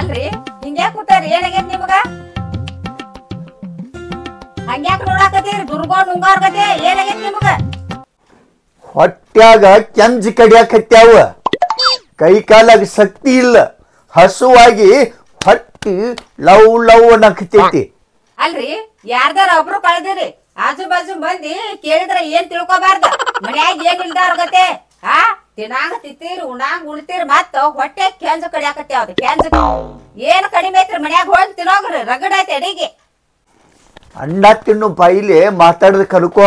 ಅಲ್ರಿ ಹಿಂಗ್ಯಾಕ್ ಕೂತಾರಿ ಏನಾಗೈತಿ ನಿಮಗ ಹಂಗ್ಯಾಕ್ ನೋಡಾಕತ್ತೀರಿ ದುರ್ಗೋಣ್ ಉಂಗಾರ್ಗತೆ ಏನಾಗೈತಿ ನಿಮಗ ಹೊಟ್ಯಾಗ ಕೆಂಜ್ ಕಡಿಯಾಕತ್ಯಾವ ಕೈ ಕಾಲಾಗ ಶಕ್ತಿ ಇಲ್ಲ ಹಸುವಾಗಿ ಹೊಟ್ಟಿ ಲವ್ ಲವ್ ಅನ್ನಕತ್ತೈತಿ ಅಲ್ರಿ ಯಾರ್ದಾರ ಒಬ್ರು ಕಳ್ದಿರಿ ಆಜು ಬಾಜು ಮಂದಿ ಕೇಳಿದ್ರ ಏನ್ ತಿಳ್ಕೊಬಾರ್ದ ಮನ್ಯಾಗ ಏನ್ ಇಲ್ದಾರ್ಗತೆ ತಿನ್ನಾಗ ತಿತ್ತೀರಿ ಉಣಾಂಗ್ ಉಣ್ತೀರಿ ಮತ್ತ ಹೊಟ್ಟೆ ಕೆಂಜ ಕಡಿಯಾಕತ್ಯಾವ್ದು ಕೆಂಜ ಏನ್ ಕಡಿಮೆ ಐತ್ರಿ ಮನ್ಯಾಗ ಹೋಗಿ ತಿನ್ನೋಗ್ರಿ ರಗಡ ಐತಿ ಅಡಿಗೆ ಅಣ್ಣ ತಿನ್ನು ಬಾಯಿಲೆ ಮಾತಾಡದ ಕಲ್ಕೋ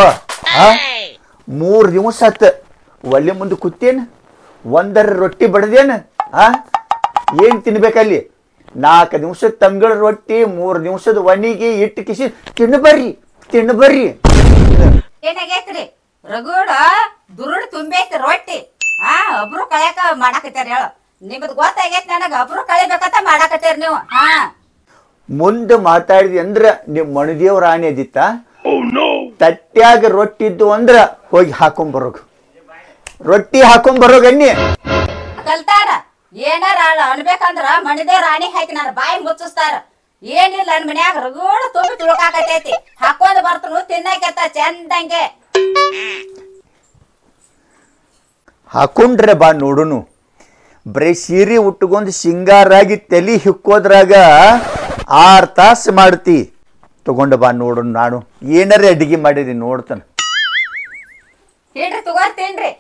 3 ದಿವಸ ಆತ ಒಳ್ಳೆ ಮುಂದೆ ಕೂತೇನ ಒಂದರ ರೊಟ್ಟಿ ಬಡದೇನ ಏನ್ ತಿನ್ಬೇಕಲ್ಲಿ 4 ದಿವಸದ ತಂಗಳ ರೊಟ್ಟಿ 3 ದಿವಸದ ಒಣಿಗೆ ಇಟ್ಟು ಕಿಸಿ ತಿನ್ನ ಬರ್ರಿ ಏನಾಗೈತ್ರಿ ರಗಡ ದುರುಡ್ ತುಂಬೈತಿ ರೊಟ್ಟಿ ಒಬ್ರು ಕಳ್ಯಾಕ ಮಾಡಾಕತ್ಯಾರ ಹೇಳು ನಿಮ್ದು ಗೊತ್ತಾಗೈತಿ ನನಗ ಒಬ್ರು ಕಳಿಬೇಕಂತ ಮಾಡಾಕತ್ಯಾರ ನೀವು ಮುಂದೆ ಮಾತಾಡಿದಿ ಅಂದ್ರ ನಿಮ್ ಮಣದೇವ್ರ ಆಣೆ ಅದಿತ್ತ ತಟ್ಟ್ಯಾಗ ರೊಟ್ಟಿ ಇದ್ದು ಅಂದ್ರ ಹೋಗಿ ಹಾಕೊಂಬರೋಗ ರೊಟ್ಟಿ ಹಾಕೊಂಬರೋಗ ಅನ್ನಿ ಕಲ್ತಾರ ಏನಾರ ಅನ್ಬೇಕಂದ್ರ ಮಣಿದೇವ್ರ ಆಣಿ ಹಾಕಿ ನನ್ನ ಬಾಯಿ ಮುಚ್ಚಿಸ್ತಾರ ಏನಿಲ್ಲ ನನ್ ಮನ್ಯಾಗ ರಗಡ ತುಂಬಿ ತುಳುಕಾಕತೈತಿ ಹಾಕೊಂಡ್ ಬರ್ತನು ತಿನ್ನಕತ್ತ ಚಂದಂಗೆ ಹಾಕೊಂಡ್ರೆ ಬಾ ನೋಡುನು ಬರೀ ಸೀರೆ ಉಟ್ಕೊಂಡ್ ಸಿಂಗಾರಾಗಿ ತಲಿ ಹಿಕ್ಕೋದ್ರಾಗ 6 ತಾಸು ಮಾಡ್ತಿ ತಗೊಂಡ ಬಾ ನೋಡು ನಾನು ಏನಾರ ಅಡಿಗೆ ಮಾಡಿದಿ ನೋಡ್ತಾನ ಹೇಳ್ರಿ ತಗೋರ್ತೇನ್ರಿ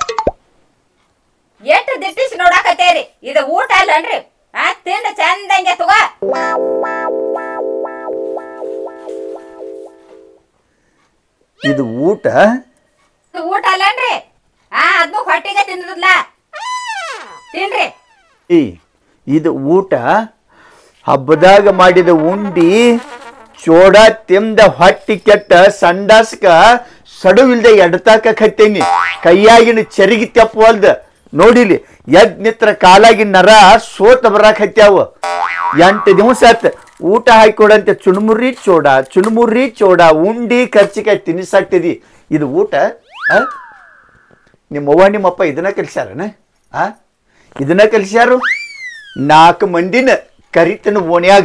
ಎಷ್ಟು ದಿಟ್ಟಿಸಿ ನೋಡಾಕತ್ತೇರಿ ಇದು ಊಟ ಅಲ್ಲನ್ರಿ ತಿಂದ ಚಂದಂಗೆ ತಗೋ ಇದು ಊಟ ಊಟ ಅಲ್ಲನ್ರಿ ಅದ್ನು ಹೊಟ್ಟಿಗೆ ತಿನ್ನದಲ್ಲ ತಿನ್ರಿ ಇದು ಊಟ ಹಬ್ಬದಾಗ ಮಾಡಿದ ಉಂಡಿ ಚೋಡ ತಿಂದ ಹೊಟ್ಟಿ ಕೆಟ್ಟ ಸಂಡಾಸ್ಕ ಸಡುವಿಲ್ದೆ ಎಡತಾಕ ಕತ್ತೇನಿ ಕೈಯಾಗಿನ ಚರಿಗಿ ತೆಪ್ಪವಲ್ದ ನೋಡಿಲಿ ಎದ್ ನಿತ್ರ ಕಾಲಾಗಿನ ನರ ಸೋತ ಬರಾಕ್ ಹತ್ಯಾವ 8 ದಿವಸ ಆತ ಊಟ ಹಾಕೊಡಂತೆ ಚುಣಮುರಿ ಚೋಡ ಉಂಡಿ ಖರ್ಚಿಕಾಯಿ ತಿನ್ನಿಸಾಕ್ತಿದಿ ಇದು ಊಟ ನಿಮ್ಮವ್ವ ನಿಮ್ಮಪ್ಪ ಇದನ್ನ ಕಲಿಸ್ಯಾರನ ಇದನ್ನ ಕಲಿಸ್ಯಾರು 4 ಮಂದಿನ ಕರಿತನ ಓಣ್ಯಾಗ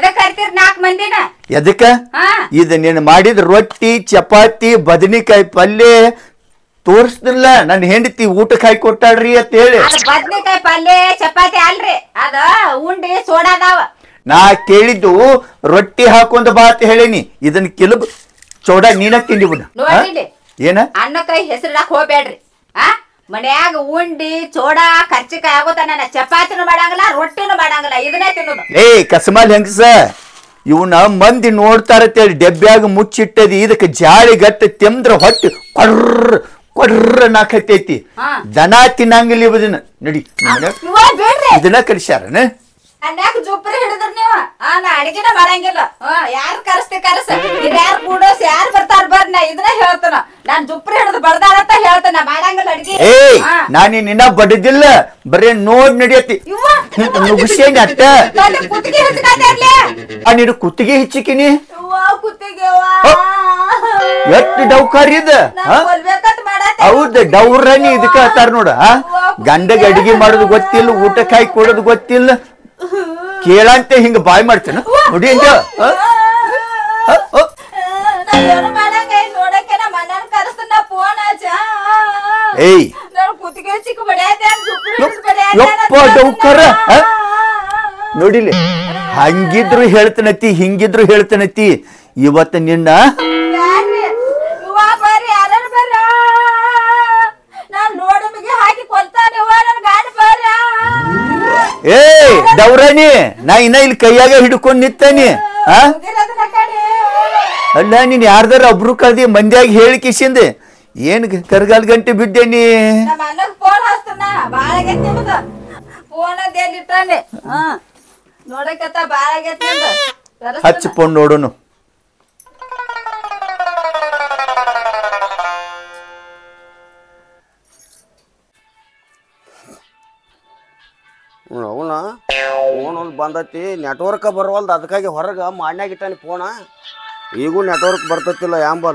ಎದಕ್ಕ ಇದು ನೀನು ಮಾಡಿದ ರೊಟ್ಟಿ ಚಪಾತಿ ಬದನಿಕಾಯಿ ಪಲ್ಯ ತೋರಿಸ್ತಿಲ್ಲ ನನ್ನ ಹೆಂಡತಿ ಊಟಕ್ಕೆ ಹಾಕಿ ಕೊಟ್ಟಾಳ್ರಿ ಅಂತ ಹೇಳಿ ಬದನಿಕಾಯಿ ಪಲ್ಯ ಚಪಾತಿ ಅಲ್ರಿ ಅದ ಉಂಡಿ ಸೋಡಾದಾವ ನಾ ಕೇಳಿದ್ದು ರೊಟ್ಟಿ ಹಾಕೊಂಡ ಬಾ ಅಂತ ಹೇಳೇನಿ ಇದನ್ನ ಕಿಲುಬ್ ಚೌಡ ನೀನ ತಿಂಡಿ ಬಿಡ ಏನ ಅನ್ನಕಾಯಿ ಹೆಸರಿಡಕ್ ಹೋಗ್ಬೇಡ್ರಿ ಮನ್ಯಾಗ ಉಂಡಿ ಚೋಡ ಖರ್ಚಿಕಾಯಿ ಆಗೋತ ನನ್ನ ಚಪಾತಿನೂ ಮಾಡಂಗಿಲ್ಲ ರೊಟ್ಟಿನೂ ಮಾಡಂಗಿಲ್ಲ ಇದನ್ನೇ ತಿನ್ನೋದು ಕಸಮಾಲ್ ಹೆಂಗಸ ಇವನ ಮಂದಿ ನೋಡ್ತಾರತ್ತೇಳಿ ಡೆಬ್ಬ್ಯಾಗ ಮುಚ್ಚಿಟ್ಟದಿ ಇದಕ್ಕೆ ಜಾಳಿ ಗಟ್ಟ ತಿಂದ್ರ ಹೊಟ್ಟಿ ಕೊಡ್ರ ನಾಕತ್ತೈತಿ ದನ ತಿನ್ನಂಗಿಲ್ಲ ಇವದನ್ನ ನಡಿ ಇದನ್ನ ಕಲಿಸ್ಯಾರನ ಅನ್ಯಾಕ ಜುಪ್ರಿ ಹಿಡಿದ್ರ ನೀವು ನಾ ಅಡಿಗೆನ ಮಾಡಂಗಿಲ್ಲ ಯಾರು ಕರೆಸ್ತಿ ಕರೆಸ ಯಾರು ಕೂಡೋಸ್ ಯಾರು ಬರ್ತಾರ ಬರ್ನ ಇದನ್ನ ಹೇಳ್ತಾನ ನಾನ್ ಜುಪ್ರಿ ಹಿಡಿದು ಬಡ್ದಾರಂತ ಹೇಳ್ತಾನ ಮಾಡಂಗಿಲ್ಲ ಅಡಿಗೆ ನಾನು ನಿನ್ನ ಬಡದಿಲ್ಲ ಬರೇ ನೋಡ್ ನಡಿಯತಿ ನುಗ್ಸೇನಿ ಅಟ್ಟ ಕುತ್ತಿಗೆ ಹಚ್ಚಿಕಾರ್ಲಿ ನೀನು ಕುತ್ತಿಗೆ ಹೆಚ್ಚಿಕಿನಿ ಕುತ್ತಿಗೆ ಎಷ್ಟು ಡೌಕಾರಿ ಇದ ಹೌದ ಡೌರನಿ ಇದಕ್ಕ ಹತ್ತಾರ ನೋಡ ಗಂಡಗ ಅಡಿಗೆ ಮಾಡೋದು ಗೊತ್ತಿಲ್ಲ ಊಟಕ್ಕೆ ಹಾಕಿ ಕೊಡೋದು ಗೊತ್ತಿಲ್ಲ ಕೇಳಂತೆ ಹಿಂಗ ಬಾಯ್ ಮಾಡ್ತೇನ ನೋಡಿ ಅಂಜ ಯಪ್ಪ ಡೌಕರ ನೋಡಿಲಿ ಹಂಗಿದ್ರು ಹೇಳ್ತನತಿ ಹಿಂಗಿದ್ರು ಹೇಳ್ತನತಿ ಇವತ್ತ ನಿನ್ನ ದೌರಾಣಿ ನಾ ಇನ್ನ ಇಲ್ಲಿ ಕೈಯಾಗ ಹಿಡ್ಕೊಂಡ್ ನಿತ್ತಾನಿ ಅಲ್ಲ ನೀನ್ ಯಾರ್ದಾರ ಒಬ್ರು ಕಳ್ದಿ ಮಂದ್ಯಾಗ ಹೇಳಿ ಕಿಸಿಂದ ಏನ್ ಕರ್ಗಾಲ್ ಗಂಟೆ ಬಿದ್ದೇನಿ ಹಚ್ಚಿಕೊಂಡು ನೋಡೋನು ಅವನ ಫೋನ್ ಒಂದು ಬಂದೈತಿ ನೆಟ್ವರ್ಕ್ ಬರವಲ್ದು ಅದಕ್ಕಾಗಿ ಹೊರಗೆ ಮಾಡ್ನ್ಯಾಗ ಇಟ್ಟಾನಿ ಫೋನ ಈಗೂ ನೆಟ್ವರ್ಕ್ ಬರ್ತೈತಿಲ್ಲ ಯಾಂಬಲ್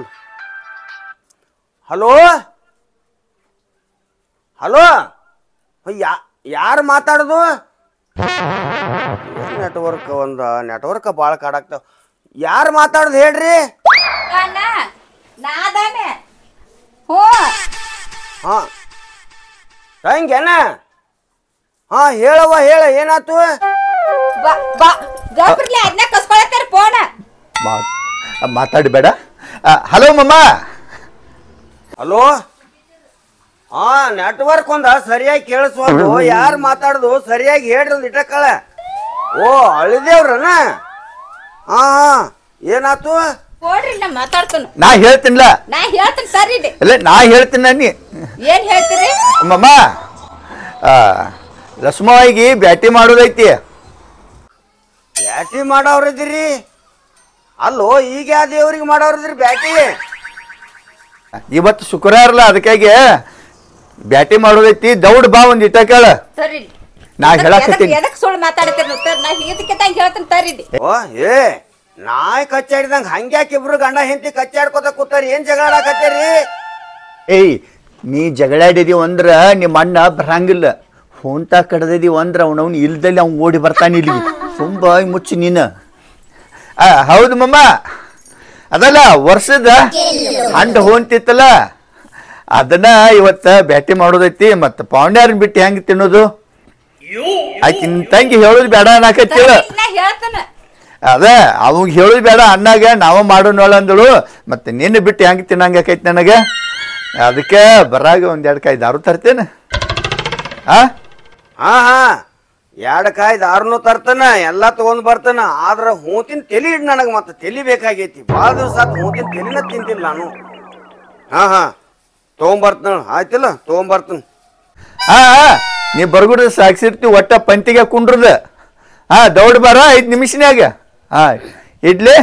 ಹಲೋ ಹಲೋ ಯಾರು ಮಾತಾಡೋದು ನೆಟ್ವರ್ಕ್ ನೆಟ್ವರ್ಕ್ ಭಾಳ ಕಾಡಾಗ್ತಾವ. ಯಾರು ಮಾತಾಡೋದು ಹೇಳ್ರಿ? ಅಣ್ಣ ನಾದಾನೆ. ಹ್ಞೂ ಹಾ ಹೆಂಗೇನ? ಹಾ ಹೇಳವ್ವ, ಹೇಳ, ಏನಾತು? ಗಬ್ರಲಿ ಅದನ್ನ ಕಸ್ಕೊಳತ್ತಾರ ಫೋನ್. ಮಾತಾಡಬೇಡ. ಹಲೋ ಮಮ್ಮ. ಹಲೋ. ಹಾ ನೆಟ್ವರ್ಕ್ ಸರಿಯಾಗಿ ಕೇಳಿಸ್ಬೋದು. ಯಾರು ಮಾತಾಡುದು ಸರಿಯಾಗಿ ಹೇಳ್ರಿ ಇಟ್ಟಕ್ಕಳ. ಓ ಅಳಿದೇವ್ರನ? ಹಾ ಹಾ ಏನಾತು? ಕೊಡ್ರಿ ನಾ ಮಾತಾಡ್ತಾನ. ನಾ ಹೇಳ್ತೀನಿಲ್ಲ. ನಾ ಹೇಳ್ತೀನಿ ಸರಿ. ಇಲ್ಲ ನಾ ಹೇಳ್ತೀನಿ. ನೀ ಏನ್ ಹೇಳ್ತೀರಿ? ಮಮ್ಮ ಲಕ್ಷ್ಮವ್ವಗೆ ಬ್ಯಾಟಿ ಮಾಡೋದೈತಿ. ಬ್ಯಾಟಿ ಮಾಡೋರಿದ್ದೀರಿ? ಅಲ್ಲೋ ಈಗ ಯಾವ ದೇವ್ರಿಗೆ ಮಾಡೋರಿದ್ರಿ ಬ್ಯಾಟಿ? ಇವತ್ತು ಶುಕ್ರವಾರ ಅಲ್ಲ, ಅದಕ್ಕಾಗಿ ಬ್ಯಾಟಿ ಮಾಡೋದೈತಿ. ದೌಡ್ ಬಾ ಒಂದ್ ಇಟ್ಟ ಕೇಳ. ಸರಿ ನಾ ಹೇಳಕತ್ತೀನಿ. ಎದಕ್ ಸುಳ್ಳು ಮಾತಾಡ್ತೀರಿ? ನಾ ಇದಕ್ಕಿದ್ದಂಗೆ ಹೇಳ್ತೀನಿ ಸರಿ. ಓ ಏ ನಾಯಿ ಕಚ್ಚಾಡಿದಂಗ ಹಂಗ್ಯಾಕೆ ಇಬ್ರು ಗಂಡ ಹೆಂಡತಿ ಕಚ್ಚಾಡ್ಕೋತ ಕೂತಾರಿ? ಏನ್ ಜಗಳ ಆಡಕತ್ತೀರಿ? ಏಯ್ ನೀ ಜಗಳಾಡಿದೀವ ಅಂದ್ರ ನಿಮ್ಮ ಅಣ್ಣ ಬರಂಗಿಲ್ಲ. ಫೋನ್ ತಾ ಕಡ್ದಿದೀವ ಅಂದ್ರ ಅವನವ್ನು ಇಲ್ದಲ್ಲಿ ಅವ್ನು ಓಡಿ ಬರ್ತಾನೆ ಇಲ್ಲಿ. ತುಂಬ ಮುಚ್ಚಿ ನೀನು. ಹೌದು ಮಮ್ಮ. ಅದಲ್ಲ ವರ್ಷದ ಹಂಡ ಹೊಂತಿತ್ತಲ್ಲ, ಅದನ್ನ ಇವತ್ತ ಬ್ಯಾಟಿ ಮಾಡೋದೈತಿ. ಮತ್ತ ಪಾಂಡ್ಯಾರನ್ ಬಿಟ್ಟು ಹೆಂಗ್ ತಿನ್ನೋದು? ಆಕಿ ನಿನ್ ತಂಗಿ ಹೇಳೋದು ಬೇಡ ಅನ್ನಕತ್ತಿಲ್ಲ. ಅದ ಅವಾಗ ಹೇಳುದು ಬೇಡ ಅಣ್ಣಾಗ ನಾವ ಮಾಡೋಣ ಅಂದಳು. ಮತ್ತೆ ನಿನ್ನ ಬಿಟ್ಟು ಹೆಂಗ್ ತಿನ್ನಂಗ ಆಕೈತಿ ನನಗ. ಅದಕ್ಕೆ ಬರಾಗ ಒಂದೆರಡು ಕಾಯಿ ದಾರು ತರ್ತೇನೆ. ಹಾ ಹಾ 2 ಕಾಯಿ ದಾರುನು ತರ್ತಾನ, ಎಲ್ಲಾ ತಗೊಂಡ್ ಬರ್ತಾನ. ಆದ್ರ ಹೂತಿನ ತಲಿ ಇಡ್ ನನಗ ಮತ್ತೆ ತಲಿ ಬೇಕಾಗೈತಿ. ಭಾಳ ದಿವಸ ಆತ ಹೂತಿನ ತಲಿನ ತಿಂತಿಲ್ಲ ನಾನು. ಹಾ ಹಾ ತಗೊಂಬರ್ತಾನ. ಆಯ್ತಿಲ್ಲ ತಗೊಂಬರ್ತಾನ. ಹಾ ನೀ ಬರ್ಗುಡ್ದ ಸಾಕ್ಸಿರ್ತಿ. ಒಟ್ಟ ಪಂತಿಗೆ ಕುಂಡ್ರದ. ಹಾ ದೌಡ್ ಬಾರ 5 ನಿಮಿಷನ್ಯಾಗ. ಹಾ ಇಡ್ಲಿ.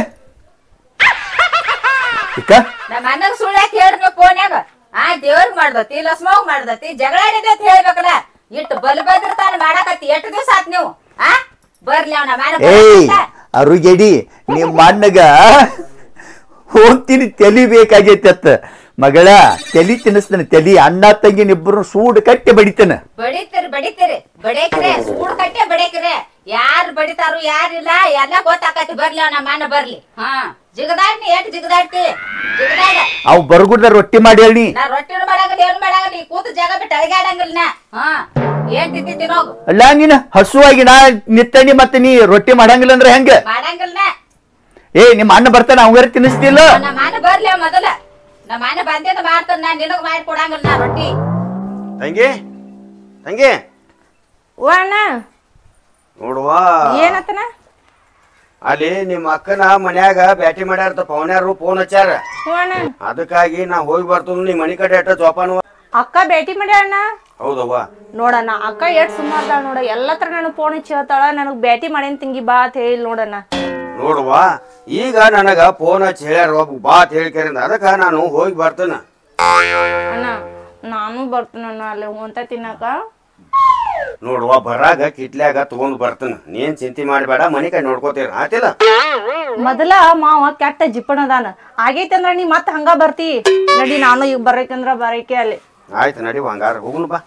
ನಮ್ಮ ಅಣ್ಣಗ್ ಸುಳ್ಳ್ಯಾಕ ಹೇಳ್ರಿ ಫೋನ್ಯಾಗ. ದೇವ್ರಿಗೆ ಮಾಡ್ದತಿ ಲಕ್ಷ್ಮವ್ಗ ಮಾಡ್ದತಿ ಜಗಳ ಆಡಿದೆ ಅಂತ ಹೇಳ್ಬೇಕಲ್ಲ. ಇಟ್ಟು ಬಲ್ ಬದ್ರತಾನ ಮಾಡಾಕತ್ತಿ. ಎಷ್ಟು ದಿವಸ ಆತ್ ನೀವು? ಬರ್ಲಿ ಅವ್ನ ಏಯ್ ಅರುಗೆಡಿ, ನಿಮ್ಮ ಅಣ್ಣಗ ಹೋಗ್ತೀನಿ ತಲಿ ಬೇಕಾಗೈತಿ ಅತ್ತ. ಮಗಳ ತಲಿ ತಿನ್ನಿಸ್ತಾನೆ. ತಲಿ ಅಣ್ಣ ತಂಗಿನಿಬ್ಬರು ಸೂಡ್ ಕಟ್ಟಿ ಬಡಿತಾನ. ಬಡಿತೀರಿ ಬಡೇಕ್ರೆ ಸೂಡ್ ಕಟ್ಟೆ ಬಡೇಕ್ರೆ. ಯಾರು ಬಡಿತಾರು ಯಾರಿಲ್ಲ ಎಲ್ಲ ಗೊತ್ತಾಕತಿ. ಬರ್ಲಿ ಅವ್ನ ಮಾನ ಬರ್ಲಿ. ಜಿಗದಾಡ್ನಿ ಎಟ್ ಜಿಗದಾಡ್ತಿ ಜಿಗದಾಡ. ಅವ್ ಬರ್ಗುಡ್ದ ರೊಟ್ಟಿ ಮಾಡಿ ಹೇಳಿ. ನಾ ರೊಟ್ಟಿನ ಮಾಡಾಗಲ್ಲ ಏನು ಮಾಡಾಗಲ್ಲ. ಈ ಕೂತು ಜಾಗ ಬಿಟ್ಟು ಅಳಗಾಡಂಗಿಲ್ಲ ನಾ. ಏನ್ ತಿಂತಿ ನೋಗು. ಅಲ್ಲ ನೀನ್ ಹಸುವಾಗಿ ನಾ ನಿತ್ತನಿ ಮತ್ತೆ ನೀ ರೊಟ್ಟಿ ಮಾಡಂಗಿಲ್ಲ ಅಂದ್ರೆ ಹೆಂಗ? ಮಾಡಂಗಿಲ್ಲ. ಏ ನಿಮ್ಮ ಅಣ್ಣ ಬರ್ತಾನ, ಅವಂಗಾರ ತಿನ್ನಿಸ್ತಿಲ್ಲ. ನಮ್ಮ ಮಾನ ಬರ್ಲಿ ಅವ್ ಮೊದಲ. ನಮ್ಮ ಮಾನ ಬಂದೇದ ಮಾಡ್ತಾನ. ನಾ ನಿನಗ್ ಮಾಡಿ ಕೊಡಂಗಿಲ್ಲ ನಾ ರೊಟ್ಟಿ. ತಂಗಿ ತಂಗಿ ಅಣ್ಣ ನೋಡುವ ಏನತ್ತನ? ಅಲ್ಲಿ ನಿಮ್ಮ ಅಕ್ಕನ ಮನ್ಯಾಗ ಬ್ಯಾಟಿ ಮಾಡ್ಯಾರ. ಪವನ್ಯಾರು ಫೋನ್ ಹಚ್ಚಾರ. ಅಣ್ಣ ಅದಕ್ಕಾಗಿ ನಾ ಹೋಗಿ ಬರ್ತೀನಿ. ನೀ ಮನಿ ಕಡೆ ಅಟ್ಟ ಜೋಪಾನ. ಅಕ್ಕ ಭೇಟಿ ಮಾಡ್ಯಾಳ. ಹೌದವ್ವ. ನೋಡಣ್ಣ ಅಕ್ಕ ಎಷ್ಟ್ ಸುಮಾರ್ದಾಳ ನೋಡ. ಎಲ್ಲಾ ತರ ನನಗ್ ಫೋನ್ ಹಚ್ಚಿ ಹೇಳ್ತಾಳ. ನನಗ್ ಬ್ಯಾಟಿ ಮಾಡೇನ್ ತಿಂಗಿ ಬಾ ಅಂತ ಹೇಳಿ ನೋಡಣ್ಣ. ನೋಡುವ ಈಗ ನನಗ ಫೋನ್ ಹಚ್ಚಿ ಹೇಳ್ಯಾರ ಒಬ್ಬ ಬಾ ಅಂತ ಹೇಳ್ಕರಿಂದ. ಅದಕ್ಕ ನಾನು ಹೋಗಿ ಬರ್ತೇನೆ. ಅಣ್ಣ ನಾನು ಬರ್ತೀನಣ್ಣ ಅಲ್ಲಿ ಹೊಂತ ತಿನ್ನಕ. ನೋಡುವ ಬರಾಗ ಕಿಟ್ಲ್ಯಾಗ ತಗೊಂಡ್ ಬರ್ತೇನೆ. ನೀನ್ ಚಿಂತೆ ಮಾಡಬೇಡ, ಮನಿ ಕೈ ನೋಡ್ಕೋತೀರ ಆತಿಲ್ಲ. ಮೊದಲ ಮಾವ ಕೆಟ್ಟ ಜಿಪ್ಪಣದಾನ. ಆಗೈತಿ ಅಂದ್ರ ನೀ ಮತ್ ಹಂಗ ಬರ್ತಿ. ನಡಿ ನಾನು ಈಗ ಬರಕಂದ್ರ ಬರಕೆ ಅಲ್ಲಿ. ಆಯ್ತು ನಡಿ ಹಂಗಾರ ಹೋಗುನು ಬಾ.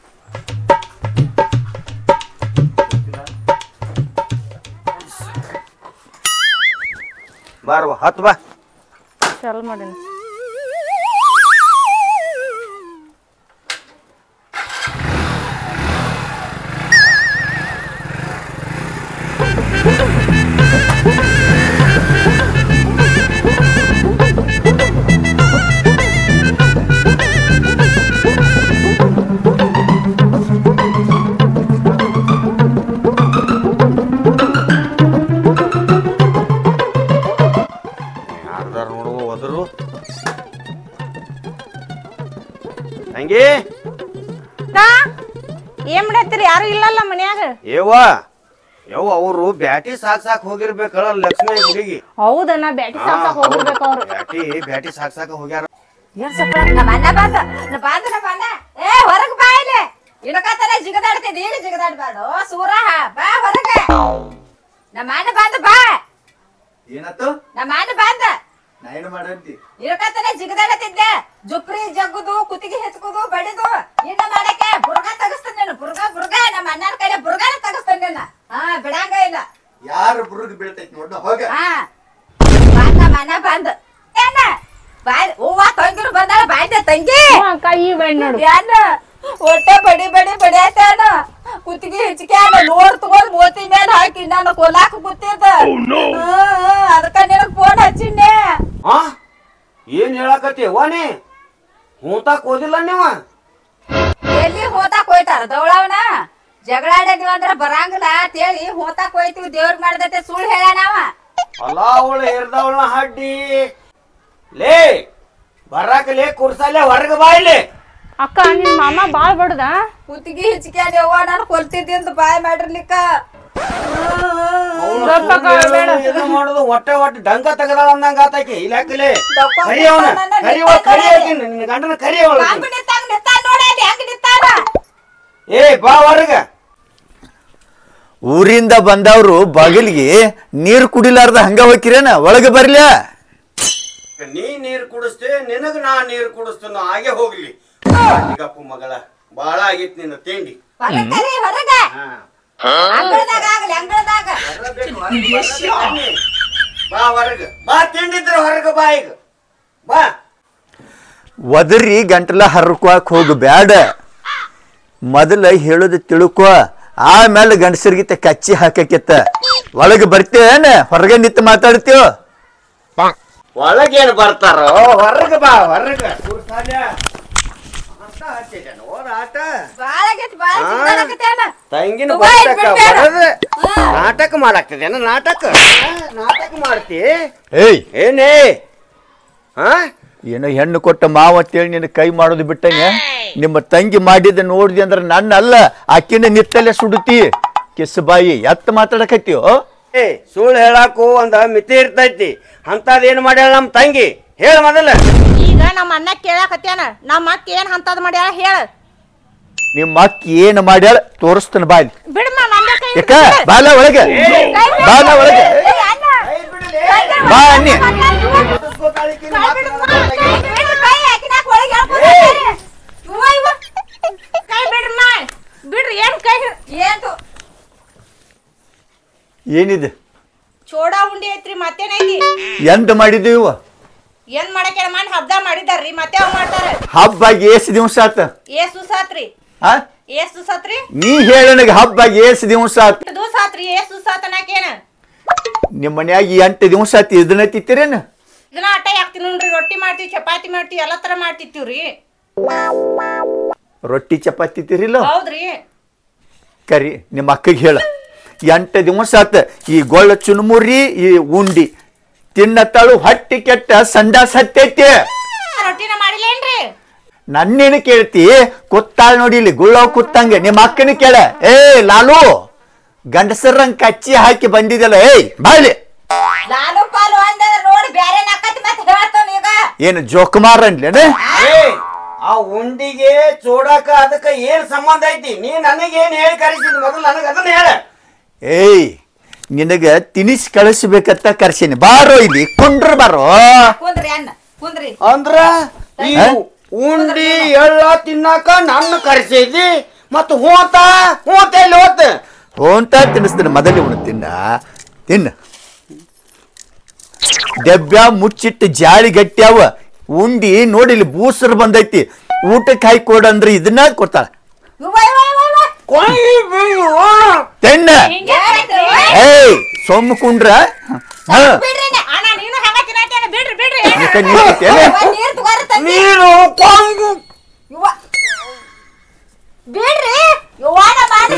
ಬಾರ್ವ ಹತ್ತು ಬಾ. ಚಲ್ ಮಾಡೀನಿ. ತಂಗಿ ಏನ್ ಮಾಡತ್ತೀರಿ? ಯಾರು ಇಲ್ಲಲ್ಲ ಮನ್ಯಾಗ. ಯವ್ವ ಅವ್ರು ಬ್ಯಾಟಿ ಸಾಕ್ ಹೋಗಿರ್ಬೇಕಲ್ಲ ಲಕ್ಷ್ಮಿ ಹುಡುಗಿ. ಹೌದಣ್ಣ ಬ್ಯಾಟಿ ಸಾಕ್ ಹೋಗಿರ್ಬೇಕು ಅವ್ರು. ಬ್ಯಾಟಿ ಸಾಕ್ ಹೋಗ್ಯಾರ. ನಮ್ಮ ಅಣ್ಣ ಬಂದ ಬಂದ. ಏ ಹೊರಗ್ ಬಾ ಇಲ್ಲಿ. ಇಡಕತ್ತಾರ ಜಿಗದಾಡ್ತಿದ್. ಈಗ ಜಿಗದಾಡ್ಬಾರ್ದು ಸೂರ. ಬಾ ಹೊರಗ. ನಮ್ಮ ಅಣ್ಣ ಬಂದ ಬಾ. ಏನತ್ತು? ನಮ್ಮ ಅಣ್ಣ ಬಂದ. ನಾ ಏನು ಮಾಡಂತಿ? ಇಡಕತ್ತಾರ ಜಿಗದಾಡತಿದ್ದೆ. ಜುಪ್ರಿ ಜಗ್ಗುದು ಕುತ್ತಿಗೆ ಹೆಚ್ಕುದು ಬಡಿದು ಇನ್ನ ಮಾಡಕ್ಕೆ ಬುರ್ಗ ತಗಸ್ತೇನೆ. ಬುರ್ಗ ನಮ್ಮ ಅಣ್ಣನ ಕಡೆ ಬುರ್ಗಾನ ತಗಸ್ತೇನೆ. ಬಿಡಂಗ ಇಲ್ಲ. ಯಾರು ಬುರುಗ್ ಬೀಳ್ತೈತಿ ನೋಡ ಹೋಗ. ಬಂದ ಮನೆ ಬಂದ ಏನ ಬಾಯ್ ಹೂವ ತಂಗಿರು ಬಂದಾಳ ಬಾಯ್ದೆ ತಂಗಿ ಅಕ್ಕ ಈ ಬಣ್ಣ ನೋಡು ಏನ ಹೊಟ್ಟೆ ಬಡಿ ಬಡಿಯಾತಾನ ಕುತ್ತಿಗೆ ಹಿಚ್ಕ್ಯಾನ ನೋಡ್ ತಗೊಂಡ್ ಮೋತಿ ಮೇಲೆ ಹಾಕಿ ನಾನು ಕೊಲಾಕ ಕೂತಿದ್ದ ಅದಕ್ಕ ನಿನಗ್ ಫೋನ್ ಹಚ್ಚಿನ್ನೆ. ಏನ್ ಹೇಳಕತ್ತಿ ವಾಣಿ ಹೂತಾಕ್ ಓದಿಲ್ಲ ನೀವ ಎಲ್ಲಿ ಹೋತಾಕ್ ಹೋಯ್ತಾರ ದೌಳವನ ಜಗಳಾಡಿದ್ವಿ ಅಂದ್ರ ಬರಂಗಿಲ್ಲ ಅಂತ ಹೇಳಿ ಹೋತಾಕ್ ಹೋಯ್ತಿವಿ ದೇವ್ರ ಮಾಡ್ದತೆ ಸುಳ್ಳು ಹೇಳ ನಾವ. ಅಲ್ಲ ಅವಳು ಹೇರ್ದವಳನ್ನ ಹಡ್ಡಿ ಲೇ ಬರಾಕಲೇ ಕುರ್ಸಲ್ಲೇ ಹೊರಗ ಬಾಯ್ಲಿ. ಅಕ್ಕ ನಿನ್ ಮಾಮ ಬಾಳ್ ಬಡ್ದ ಕುತ್ತಿಗೆ ಹಿಚ್ಕ್ಯಾನ ಯವ್ವ ನಾನು ಕೊಲ್ತಿದ್ದಿಂದ ಬಾಯ್ ಮಾಡಿರ್ಲಿಕ್ಕ. ಮಾಡುದು ಹೊಟ್ಟೆ ಡಂಗ ತೆಗದಾಳ ಅಂದಂಗ ಆತಾಕಿ ಇಲಾಖಲೆ ಕರಿ ಅವನ ಕರಿ ನಿನ್ನ ಗಂಡನ ಕರಿ ಅವಳ. ಏ ಬಾ ಹೊರಗ. ಊರಿಂದ ಬಂದವ್ರು ಬಾಗಿಲಿಗೆ ನೀರು ಕುಡಿಲಾರ್ದ ಹಂಗ ಹೋಗಿರೇನ ಒಳಗೆ ಬರ್ಲ. ನೀ ನೀರ್ ಕುಡಿಸ್ತೆ ನಿನಗ ನಾ ನೀರ್ ಕುಡಿಸ್ತೇನ ಹಾಗೆ ಹೋಗ್ಲಿ. ಗಪ್ಪು ಮಗಳ ಬಾಳ ಆಗಿತ್ ನಿನ್ನ ತಿಂಡಿ. ಬಾ ಹೊರಗ ಬಾ ತಿಂಡಿದ್ರ ಹೊರಗ ಬಾ ಈಗ ಬಾ. ಒದರಿ ಗಂಟಲ ಹರ್ಕೋಕ್ ಹೋಗ ಬ್ಯಾಡ. ಮೊದಲ ಹೇಳುದು ತಿಳ್ಕೊ ಆಮೇಲೆ ಗಂಡಸರ್ಗಿತ್ತ ಕಚ್ಚಿ ಹಾಕಕ್ಕಿತ್ತ. ಒಳಗೆ ಬರ್ತೇನ ಹೊರಗೆ ನಿಂತು ಮಾತಾಡ್ತೀವ. ಒಳಗೇನು ಬರ್ತಾರ ಹೊರಗ ಬಾ ಹೊರಗ. ತಂಗಿನ ನಾಟಕ ಮಾಡಾಕ್ತದೇನ ನಾಟಕ ಮಾಡ್ತಿ ಏಯ್ ಏನೇ ಏನೋ ಹೆಣ್ಣು ಕೊಟ್ಟ ಮಾವ ಅಂತೇಳಿ ನಿನ್ನ ಕೈ ಮಾಡೋದು ಬಿಟ್ಟಂಗೆ ನಿಮ್ಮ ತಂಗಿ ಮಾಡಿದ ನೋಡಿದೆ ಅಂದ್ರೆ ನನ್ನ ಅಲ್ಲ ಆಕಿನ ನಿತ್ತಲ್ಲೇ ಸುಡುತ್ತಿ. ಕಿಸ್ ಬಾಯಿ ಎತ್ತ ಮಾತಾಡಕತ್ತೀವೋ. ಏ ಸುಳ್ಳು ಹೇಳಾಕು ಒಂದ ಮಿತಿ ಇರ್ತೈತಿ. ಅಂತದೇನ್ ಮಾಡ್ಯಾಳ ನಮ್ ತಂಗಿ ಹೇಳ ಮೊದಲ. ಈಗ ನಮ್ಮ ಅಣ್ಣ ಕೇಳಾಕತ್ಯಾನ ನಮ್ಮ ಅಕ್ಕ ಏನ್ ಅಂತದ್ ಮಾಡ್ಯಾಳ ಹೇಳ. ನಿಮ್ಮ ಅಕ್ಕ ಏನ್ ಮಾಡ್ಯಾಳ ತೋರಿಸ್ತಾನ ಬಾಯಿ. ಬಿಡಮ್ಮ ನಂದ ಕೈ ಯಾಕ ಬಾಲ ಒಳಗೆ ಬಾಲ ಒಳಗೆ ಬಾ ಅನ್ನಿ. ಕೈ ಬಿಡ್ರಮ್ಮ ಬಿಡ್ರಿ ಏನ್ ಕೈ ಏನು ಏನಿದೆ ಚೋಡಾ ಉಂಡಿ ಐತ್ರಿ ಮತ್ತೇನೈತಿ ಎಂತ ಮಾಡಿದೀವ ಏನ್ ಮಾಡಕ್ಕೆ ಮನ್ ಹಬ್ಬ ಮಾಡಿದಾರ್ರಿ ಮತ್ತೆ ಅವ್ ಮಾಡ್ತಾರ. ಹಬ್ಬಾಗಿ ಏಸ್ ದಿವ್ಸ ಆತ ಏಸು ಸಾತ್ರಿ ಏಸು ಸಾತ್ರಿ ನೀ ಹೇಳ ನನಗೆ ಹಬ್ಬಾಗಿ ಏಸ್ ದಿವ್ಸ ಆತ. ದಿವಸ ಆತ್ರಿ ಏಸು ಸಾತನಾಕೇನ ನಿಮ್ಮ ಮನ್ಯಾಗ 8 ದಿವ್ಸ ಆತಿ ಇದನ್ನ ತಿತ್ತಿರೇನ. ಇದನ್ನ ಆಟ ಯಾಕ್ತಿವಿ ನೋಡ್ರಿ. ರೊಟ್ಟಿ ಮಾಡ್ತೀವಿ ಚಪಾತಿ ಮಾಡ್ತೀವಿ ಎಲ್ಲಾ ತರ ಮಾಡ್ತಿರ್ತೀವ್ರಿ. ರೊಟ್ಟಿ ಚಪಾತಿ ತಿತ್ತಿರಿಲ್ಲ ಹೌದ್ರಿ. ಕರಿ ನಿಮ್ಮ ಅಕ್ಕಗೆ ಹೇಳ 8 ದಿವಸ ಆತ ಈ ಗೊಳ್ಳ ಚುನ್ಮುರಿ ಈ ಉಂಡಿ ತಿನ್ನತ್ತಾಳು ಹೊಟ್ಟಿ ಕೆಟ್ಟ ಸಂಡಾಸ್ ಹತ್ತೈತಿ. ರೊಟ್ಟಿನ ಮಾಡಿಲ್ಲೇನ್ರಿ ನನ್ನೇನು ಕೇಳ್ತಿ ಕೂತಾಳ್ ನೋಡಿ ಇಲ್ಲಿ ಗುಳ್ಳವ್ ಕೂತಂಗೆ. ನಿಮ್ಮ ಅಕ್ಕನ ಕೇಳ ಏ ಲಾಲು ಗಂಡಸರಂಗ್ ಕಚ್ಚಿ ಹಾಕಿ ಬಂದಿದ್ದಲ್ಲ ಏಯ್ ಬಾಳಿ ಲಾಲು ಪಾಲು ಅಂದ್ರೆ ನೋಡಿ ಬ್ಯಾರೆ ನಕ್ಕತ್ ಮತ್ತೆ ಹೇಳ್ತಾನ ಈಗ ಏನು ಜೋಕುಮಾರ್ ಅನ್ಲೇನ. ಆ ಉಂಡಿಗೆ ಚೋಡಾಕ ಅದಕ್ಕ ಏನ್ ಸಂಬಂಧ ಐತಿ? ನೀ ನನಗೇನ್ ಹೇಳಿ ಕರೆಸಿದ್ ಮೊದಲು ನನಗ ಅದನ್ನ ಹೇಳ. ಏಯ್ ನಿನಗ ತಿನಿಸ್ ಕಳಿಸ್ಬೇಕಂತ ಕರ್ಸೀನಿ ಬಾರೋ ಇಲ್ಲಿ ಕುಂಡ್ರ ಬಾರೋ. ಕುಂದ್ರಿ ಅಣ್ಣ ಕುಂದ್ರಿ ಅಂದ್ರ ಈ ಉಂಡಿ ಎಳ್ಳ ತಿನ್ನಾಕ ನನ್ನ ಕರೆಸಿದಿ ಮತ್ತ ಹೋತ ಎಲ್ಲಿ ಹೋತ ಹೋಂತ ತಿನ್ನಿಸ್ತಾನೆ ಮೊದಲೇ ಉಣ ತಿನ್ನ ತಿನ್ನ. ದೆಬ್ಬ ಮುಚ್ಚಿಟ್ಟು ಜಾಳಿ ಗಟ್ಟಿಯಾವ ಉಂಡಿ ನೋಡಿಲಿ ಬೂಸರ್ ಬಂದೈತಿ. ಊಟಕ್ಕೆ ಹಾಕಿ ಕೊಡಂದ್ರೆ ಇದನ್ನ ಕೊಡ್ತಾಳ ತೆಣ್ಣ. ಏಯ್ ಸೊಮ್ಮ ಕುಂಡ್ರ ನೀರು ಬಿಡ್ರಿ ಯುವಾನ ಮಾಡಿ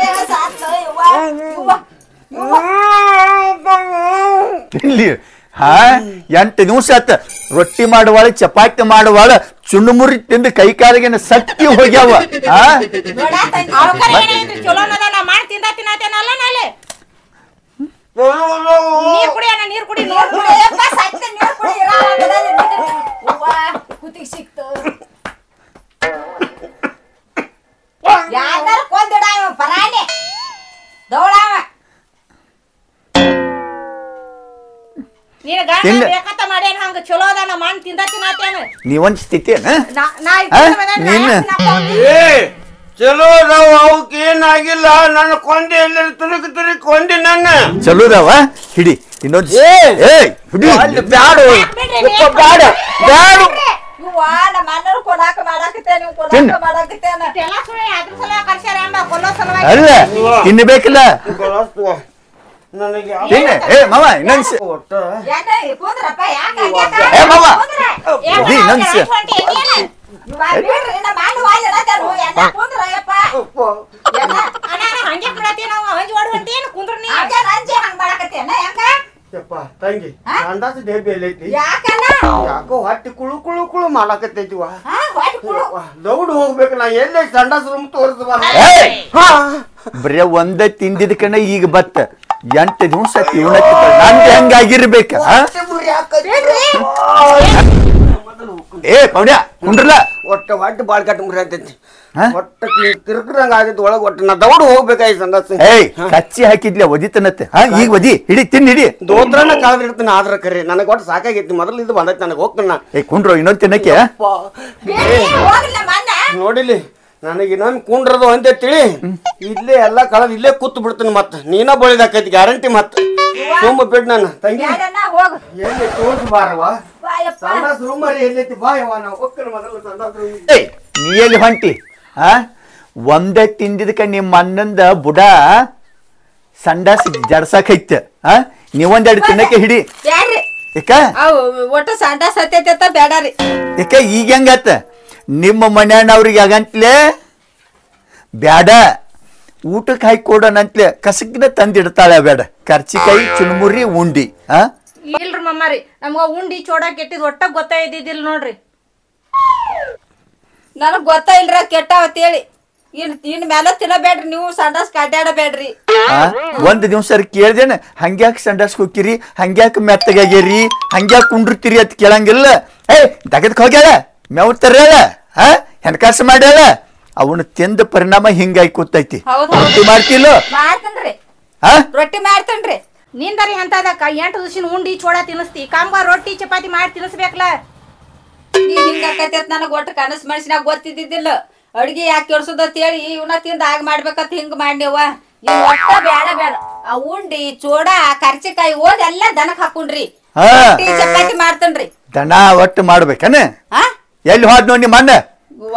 ಇಲ್ಲಿ 8 ದಿವಸ ಆತ ರೊಟ್ಟಿ ಮಾಡುವಾಳ ಚಪಾತಿ ಮಾಡುವಾಳ ಚುಣ್ಣುಮುರಿ ತಿಂದು ಕೈ ಕಾಲಿಗೆ ಸತ್ತಿ ಹೋಗ್ಯಾವ. ನೀರ್ ಕುಡಿ ಕುತ್ತಿಗೆ ಸಿಕ್ತು ಯಾರ ಕೊಂದಿಡ ಪರಾಣಿ ದೌಡಾವ ನೀವೊಂದ್ ಸ್ಥಿತಿ ಚಲೋ ಅದಾವ ಅವಕ್ಕೆ ಏನಾಗಿಲ್ಲ ನನ್ನ ಕೊಂಡೆ ಎಲ್ಲ ತುರುಕಿ ಕೊಂಡಿ ನನ್ನ ಚಲೋದವ ಹಿಡಿ ಇನ್ನೊಂದು ಹಿಡಿ ಬ್ಯಾಡ ಬ್ಯಾಡ ಬ್ಯಾಡ ನಮ್ಮ ಅಣ್ಣರು ಕೊಡಾಕ ಮಾಡಾಕತ್ತೇನೆ ನೀವು ಕೊಡಾಕ ಮಾಡಾಕತ್ತೇನೆ ಎಲ್ಲ ಸುಳ್ಳು ಅದ್ರ ಸಲ ಕರ್ಸ್ಯಾರ ಅಮ್ಮ ಕೊಲ್ಲೋ ಸಲುವಾಗಿ ಅಲ್ಲ ತಿನ್ನಬೇಕಲ್ಲ ನನಗೆ ಮಾವ ಇನ್ನೊಂದು ಯಾಕೆ ಕೂದ್ರಪ್ಪ ಯಾಕೆ ಮಾವ ಇನ್ನೊಂದು ನಮ್ಮ ಅಣ್ಣ ವಾಲ್ ಇಡತಾರು ಎಲ್ಲ ಕೂದ್ರಯ್ಯಪ್ಪ ಹಂಗೆ ಬಿಡತಿ ನಾವು ಹಂಜಿ ಓಡುವಂತೇನು ಕುಂದ್ರ ನೀ ಹಂಗೆ ರಂಜೆ ಹಂಗ ಮಾಡಾಕತ್ತೇನ ಯಾಕ ಯಪ್ಪ ತಂಗಿ ಸಂಡಾಸ ಡೇಬಿ ಎಲ್ಲೈತಿ ಯಾಕಣ್ಣ ಯಾಕೋ ಹೊಟ್ಟಿ ಕುಳು ಕುಳು ಕುಳು ಮಾಡಾಕತ್ತೈತಿವ ಹೊಟ್ಟಿ ಕುಳು ದೌಡ್ ಹೋಗ್ಬೇಕು ನಾ ಎಲ್ಲೇ ಸಂಡಾಸ ರೂಮ್ ತೋರಿಸುವ ಬರೀ ಒಂದ ತಿಂದಿದ ಕಣ ಈಗ ಬತ್ತ 8 ದಿವಸ ನಂದು ಹೆಂಗಾಗಿರ್ಬೇಕ ಪೌಡ್ಯ ಕುಂಡ್ರಲ್ಲ ಒಟ್ಟ ಹೊಟ್ಟಿ ಬಾಳ್ ಕಟ್ಟ ಮುರಿ ಅಂತೈತಿ ಒಟ್ಟ ತಿರ್ಕದಂಗ ಆಗೈತಿ ಒಳಗ ಒಟ್ಟ ನಾ ದೌಡ್ ಹೋಗ್ಬೇಕಾಯ್ತು ಸಂಡಾಸ ಕಚ್ಚಿ ಹಾಕಿದ್ಲ ಒದಿತನತ್ತೆ ಈಗ ಒದಿ ಹಿಡಿ ತಿನ್ ಹಿಡಿ ದೋತ್ರನ ಕಳೆದಿರ್ತೀನಿ ಆದ್ರ ಕರೆ ನನಗೆ ಒಟ್ಟು ಸಾಕಾಗೈತಿ ಮೊದಲು ಇದು ಬಂದೈತಿ ನನಗೆ ಹೋಗ್ತಾನ ಕುಂಡ್ರು ಇನ್ನೊಂದ್ ತಿನ್ನಕ್ಕೆ ನೋಡಿಲಿ ನನಗೆ ಇನ್ನೊಂದು ಕುಂಡ್ರದು ಅಂತ ತಿಳಿ ಇಲ್ಲೇ ಎಲ್ಲ ಕಳೆದ್ ಇಲ್ಲೇ ಕೂತ್ ಬಿಡ್ತೀನಿ ಮತ್ತ ನೀನ ಬಳಿದಾಕೈತಿ ಗ್ಯಾರಂಟಿ ಮತ್ತ ತುಂಬ ಬಿಡ್ ನಾನು ತಂಗಿ ಎಲ್ಲಿ ತೋರ್ಸ್ ಬಾರವಾ ಸಂಡಾಸ್ ರೂಮ್ ಎಲ್ಲೈತಿ ಬಾ ಯವ್ವ ನಾವು ಹೋಗ್ತೀನಿ ಮೊದಲು ಸಂಡಾಸ್ ರೂಮ್ ನೀ ಎಲ್ಲಿ ಹೊಂಟಿ ಒಂದೇ ತಿಂದಿದ್ಕ ನಿಮ್ಮ ಅಣ್ಣಂದ ಬುಡ ಸಂಡಾಸ್ ಜಡ್ಸಾಕೈತ ನೀವೊಂದೆರಡು ತಿನ್ನಕ್ಕೆ ಹಿಡಿ ಯಾಕ ಒಟ್ಟು ಸಂಡಾಸ್ ಹತ್ತೈತ ಬೇಡಾರಿ ಯಾಕ ಈಗ ಹೆಂಗತ್ತ ನಿಮ್ಮ ಮನ್ಯಾನವ್ರಿಗೆ ಆಗಂತ್ಲೆ ಬ್ಯಾಡ ಊಟಕ್ಕೆ ಹಾಕಿ ಕೊಡೋಣಂತ್ಲೆ ಕಸಗಿನ ತಂದಿಡ್ತಾಳೆ ಬೇಡ ಕರ್ಚಿಕಾಯಿ ಚುನ್ಮುರಿ ಉಂಡಿ ಇಲ್ರಿ ಮಮ್ಮಾರಿ ನಮ್ಗ ಉಂಡಿ ಚೋಡ ಕೆಟ್ಟಿದ್ ಒಟ್ಟ ಗೊತ್ತಾಯ್ದಿದ್ದಿಲ್ಲ ನೋಡ್ರಿ ನನಗ್ ಗೊತ್ತ ಇಲ್ರ ಕೆಟ್ಟಾವತ್ತೇಳಿ ಇನ್ ಮೇಲೆ ತಿನ್ನಬೇಡ್ರಿ ನೀವು ಸಂಡಾಸ್ ಕಡ್ಡಾಡಬೇಡ್ರಿ ಒಂದ್ ದಿವ್ಸ ಕೇಳ್ದೇನ ಹಂಗ್ಯಾಕ ಸಂಡಾಸ್ ಹೋಗಿರಿ ಹಂಗ್ಯಾಕ ಮೆತ್ತಗಾಗ್ಯಾರಿ ಹಂಗ್ಯಾಕ ಕುಂಡಿರ್ತೀರಿ ಅಂತ ಕೇಳಂಗಿಲ್ಲ ದಗದಕ್ ಹೋಗ್ಯಾಳ ಮೇವ್ ತರ್ಯಾಳ ಹೆಣ್ಕಾಸ ಮಾಡ್ಯಾಳ ಅವನು ತಿಂದ ಪರಿಣಾಮ ಹಿಂಗಾಗಿ ಕೂತೈತಿ ರೊಟ್ಟಿ ಮಾಡ್ತಿಲ್ಲ ಮಾಡ್ತನ್ರಿ ರೊಟ್ಟಿ ಮಾಡ್ತನ್ರಿ ನಿಂದರಿ ಅಂತದಕ್ಕ 8 ದಿವಸಿನ ಉಂಡಿ ಚೋಡ ತಿನ್ನಿಸ್ತಿ ಕಾಮ್ಗ ರೊಟ್ಟಿ ಚಪಾತಿ ಮಾಡಿ ತಿನ್ನಿಸ್ಬೇಕಲ್ಲ ಹಿಂಗಾಕೈತಿ ನನಗ್ ಒಟ್ಟು ಕನಸು ಮನುಷ್ಯನಾಗ ಗೊತ್ತಿದ್ದಿದ್ದಿಲ್ಲ ಅಡ್ಗಿ ಯಾಕೆ ಕೆಡ್ಸೋದತ್ ಹೇಳಿ ಇವನ ತಿಂದ ಆಗ ಮಾಡ್ಬೇಕಂತ ಹಿಂಗ ಮಾಡ್ಯವ ಒಟ್ಟ ಬೇಡ ಬೇಡ ಆ ಉಂಡಿ ಚೋಡ ಕರ್ಚಿಕಾಯಿ ಓದ್ ಎಲ್ಲ ದನಕ್ ಹಾಕೊಂಡ್ರಿ ಚಪಾತಿ ಮಾಡ್ತನ್ರಿ ದನ ಒಟ್ಟು ಮಾಡ್ಬೇಕನ ಎಲ್ಲಿ ಹೋದ್ ನೋಡಿ ನಿಮ್ಮ ಅಣ್ಣ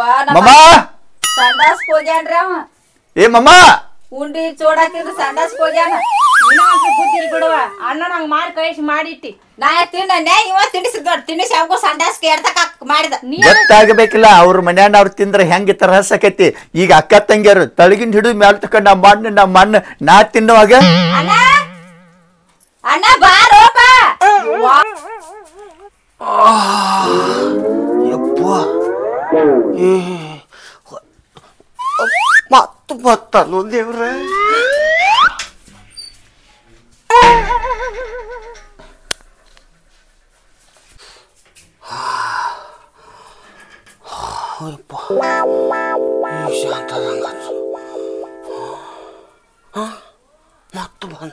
ಸಂಡಾಸ್ ಹೋಗ್ಯಾನ್ರಿ ಅವ ಮಮ್ಮ ಉಂಡಿ ಚೋಡ ತಿಂದು ಸಂಡಾಸ್ ಹೋಗ್ಯಾನ ಬುದ್ಧಿ ಬಿಡುವ ಅಣ್ಣ ನಂಗ್ ಮಾಡಿ ಕಳಿಸಿ ಮಾಡಿಟ್ಟಿ ನಾ ತಿನ್ನ ಇವ ತಿನ್ನಿಸಿದ್ ತಿನ್ನಿಸಿ ಅವಂಗೂ ಸಂಡಾಸ್ಗೆ ಎಡ್ತಕ ಮಾಡಿದ ಗೊತ್ತಾಗಬೇಕಿಲ್ಲ ಅವ್ರ ಮನ್ಯಾನ ಅವ್ರು ತಿಂದ್ರ ಹೆಂಗ ತರಸಕೈತಿ ಈಗ ಅಕ್ಕ ತಂಗಿಯರು ತಳಗಿನ ಹಿಡಿದು ಮ್ಯಾಲ ತಕೊಂಡ್ ನಮ್ಮ ಅಣ್ಣ ನಾ ತಿನ್ನುವಾಗ ಅಣ್ಣ ಅಣ್ಣ ಬಾರೋಪ ಮತ್ತು ಬತ್ತಲು ದೇವ್ರ ಮತ್ತು ಬಂದ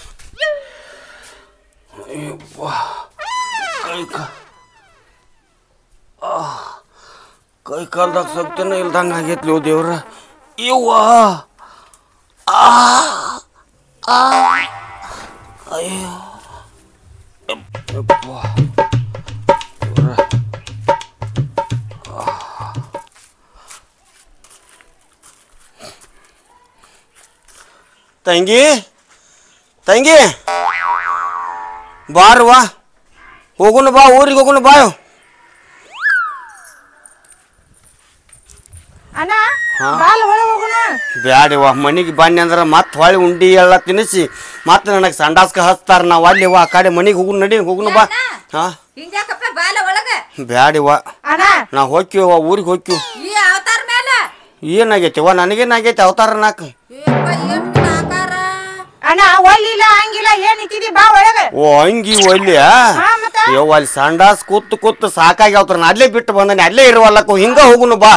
ಕೈ ಕಾಲ್ದಾಗ ಸಕ್ತನ ಇಲ್ದಂಗ ಆಗೈತ್ಲಿ ದೇವ್ರ ಇವ್ವ ಅಯ್ಯೋ ತಂಗಿ ತಂಗಿ ಬಾರವಾ ಹೋಗುನು ಬಾ ಊರಿಗೆ ಹೋಗುನು ಬಾ ಬ್ಯಾಡಿವ ಮನಿಗೆ ಬನ್ನಿ ಅಂದ್ರ ಮತ್ ಹೊಳಿ ಉಂಡಿ ಎಲ್ಲ ತಿನ್ನಿಸಿ ಮತ್ ನನಗೆ ಸಂಡಾಸ್ಕ ಹಚ್ತಾರ ನಾವ್ ಅಲ್ಲಿ ಆ ಕಡೆ ಮನಿಗೆ ಹೋಗುನ್ ನಡಿ ಹೋಗುನು ಬಾ ಬ್ಯಾಡಿವ ನಾ ಹೋಗ್ತೀವ ಊರಿಗೆ ಹೋಗ್ತೀವಿ ಏನಾಗೈತಿವ ನನಗೇನಾಗೈತಿ ಅವತಾರ ನಾಕ ಓ ಅಂಗಿ ಒಲ್ಲಿ ಯವ್ವ ಅಲ್ಲಿ ಸಂಡಾಸ್ ಕೂತ್ ಕೂತ್ ಸಾಕಾಗಿ ಅವತಾರ ನಾ ಅಲ್ಲೇ ಬಿಟ್ಟು ಬಂದಾನೆ ಅಲ್ಲೇ ಇರುವಲ್ಲಕ್ಕ ಹಿಂಗ ಹೋಗುನು ಬಾ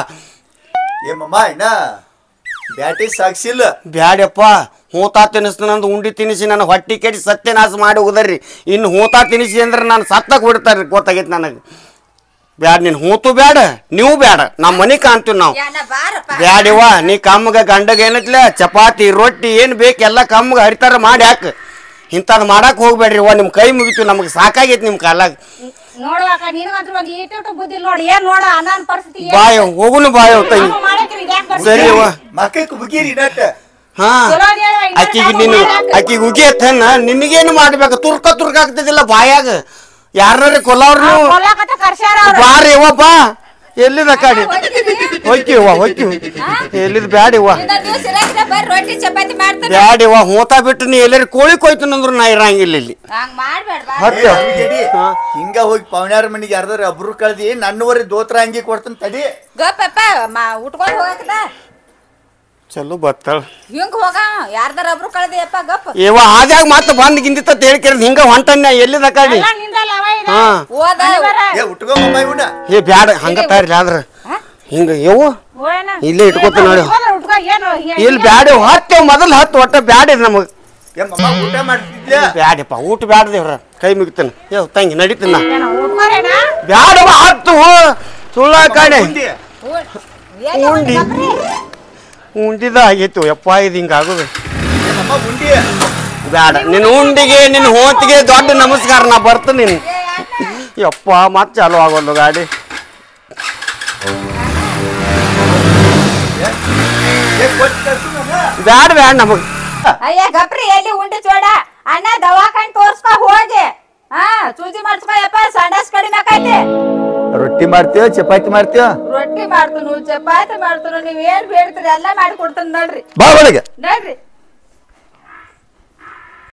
ಬ್ಯಾಟಿ ಸಾಕ್ಸಿಲ್ಲ ಬ್ಯಾಡ್ಯಪ್ಪ ಹೂತಾ ತಿನ್ನಿಸ್ತಾನಂದು ಉಂಡಿ ತಿನ್ನಿಸಿ ನನ್ನ ಹೊಟ್ಟಿ ಕೆಡಿ ಸತ್ಯನಾಶ ಮಾಡಿ ಹೋದರ್ರಿ ಇನ್ನು ಹೂತಾ ತಿನ್ನಿಸಿ ಅಂದ್ರೆ ನಾನು ಸತ್ತಕ್ ಬಿಡ್ತಾರ್ರಿ ಗೊತ್ತಾಗೈತಿ ನನಗೆ ಬ್ಯಾಡ ನೀನ್ ಹೂತು ಬ್ಯಾಡ ನೀವು ಬ್ಯಾಡ ನಮ್ಮ ಮನಿ ಕಾಣ್ತೀವಿ ನಾವು ಯಾನ ಬಾರಪ್ಪ ಬ್ಯಾಡಿವ ನೀ ಕಮ್ಮಗ ಗಂಡಗ ಏನತ್ಲೆ ಚಪಾತಿ ರೊಟ್ಟಿ ಏನ್ ಬೇಕು ಎಲ್ಲ ಕಮ್ಮಗ ಹರಿತಾರ ಮಾಡಿ ಹಾಕ ಇಂಥದ್ ಮಾಡಕ್ ಹೋಗ್ಬೇಡ್ರಿ ನಿಮ್ ಕೈ ಮುಗಿತು ನಮ್ಗೆ ಸಾಕಾಗೈತಿ ನಿಮ್ ಕಾಲಾಗ ನೋಡುವಾಗ ನಿನಗಂತೂ ಒಂದು ಈಟು ಬುದ್ಧಿ ನೋಡಿ ಏನ್ ನೋಡ ಅನ್ನನ್ ಪರಿಸ್ಥಿತಿ ಬಾಯ್ ಹೋಗುನು ಬಾಯ್ ತಂಗಿ ಸರಿ ಅವ್ವ ಮಕ್ಕಳಿಗೆ ಮುಗೀರಿ ಹಾ ಆಕಿಗೆ ಉಗಿ ಅತ್ತನ್ನ ನಿನಗೇನು ಮಾಡ್ಬೇಕು ತುರ್ಕ ಆಗ್ತದಿಲ್ಲ ಬಾಯಾಗ ಯಾರ ಕೊಲ್ಲವ್ರು ಬಾರಿ ಅವ್ವ ಬಾ ಎಲ್ಲಿದ ಕಾಡಿ ಹೊಯ್ಕಿವ್ವ ಎಲ್ಲಿದ್ ಬ್ಯಾಡಿವ್ವ ರೊಟ್ಟಿ ಚಪಾತಿ ಮಾಡ್ತಾನೆ ಬ್ಯಾಡಿವ್ವ ಹೋತಾ ಬಿಟ್ಟು ನೀ ಎಲ್ಲಾರು ಕೋಳಿ ಕೊಯ್ತನಂದ್ರು ನಾ ಇರಂಗಿಲ್ಲ ಇಲ್ಲಿ ಹಂಗ ಮಾಡ್ಬೇಡ ಹಿಂಗ ಹೋಗಿ ಪವನ್ಯಾರ ಮನಿಗೆ ಯಾರ್ದಾರ ಒಬ್ರು ಕಳ್ದಿ ನನ್ನವರಿ ದೋತ್ರ ಅಂಗಿ ಕೊಡ್ತಾನ ತಡಿ ಗಪ್ಪಪ್ಪ ಉಟ್ಕೊಂಡ್ ಹೋಗಕದ ಚಲೋ ಬತ್ತಾಳ ಹಿಂಗ ಹೋಗ ಯಾರ್ದಾರ ಒಬ್ರು ಕಳ್ದಿಯಪ್ಪ ಗಪ್ಪ ಏವ ಆದ್ಯಾಗ ಮತ್ತ ಬಂದ್ ಗಿಂದಿತ್ತ ಹೇಳ್ಕಿರ ಹಿಂಗ ಹೊಂಟನ್ಯ ಎಲ್ಲಿದ ಕಾಡಿ ಹಾ ಓದ ಉಟ್ಕೋ ಮೊಬೈಲ್ ಉಂಡ ಏ ಬ್ಯಾಡ ಹಂಗ ತಾರ್ಲಿ ಆದ್ರ ಹಿಂಗ ಯವ್ವ ಇಲ್ಲೇ ಇಟ್ಕೋತ ನೋಡಿ ಇಲ್ಲಿ ಬ್ಯಾಡ ಹತ್ತೇವ್ ಮೊದಲ್ ಹತ್ತು ಒಟ್ಟ ಬ್ಯಾಡ ನಮಗ್ ಊಟ ಮಾಡ್ತಿದ್ಯಾ ಬ್ಯಾಡಪ್ಪ ಊಟ ಬ್ಯಾಡದೇವ್ರ ಕೈ ಮುಗಿತಾನ ಯವ್ ತಂಗಿ ನಡೀತನ ಬ್ಯಾಡವ ಹತ್ತು ಸುಳ್ಳ ಕಾಣೆ ಉಂಡಿ ಉಂಡಿದ ಆಗೈತು ಯಪ್ಪ ಇದು ಹಿಂಗ ಆಗುದು ಉಂಡಿ ಬ್ಯಾಡ ನಿನ್ನ ಉಂಡಿಗೆ ನಿನ್ನ ಹೋತಿಗೆ ದೊಡ್ಡ ನಮಸ್ಕಾರ ನಾ ಬರ್ತೀನಿ ನೀನು ಯಪ್ಪ ಮತ್ ಚಾಲು ಆಗೋದು ಗಾಡಿ ಬ್ಯಾಡ ಬ್ಯಾಡ ನಮಗ್ ಅಯ್ಯ ಗಪ್ರಿ ಎಲ್ಲಿ ಉಂಡಿ ಚೋಡ ಅಣ್ಣ ದವಾಖಾನೆ ತೋರ್ಸ್ಕೊ ಹೋಗಿ ಹಾ ಸೂಜಿ ಮಾಡ್ಸ್ಕೊಯಪ್ಪ ಸಂಡಾಸ್ ಕಡಿಮೆ ಆಕೈತಿ ರೊಟ್ಟಿ ಮಾಡ್ತೀವ ಚಪಾತಿ ಮಾಡ್ತೀವ ರೊಟ್ಟಿ ಮಾಡ್ತನು ಚಪಾತಿ ಮಾಡ್ತನು ನೀವ್ ಏನ್ ಬೇಡ್ತೀರಿ ಎಲ್ಲಾ ಮಾಡಿ ಕೊಡ್ತಾನ ನೋಡ್ರಿ ಬಾ ಒಳಗೆ ನೋಡ್ರಿ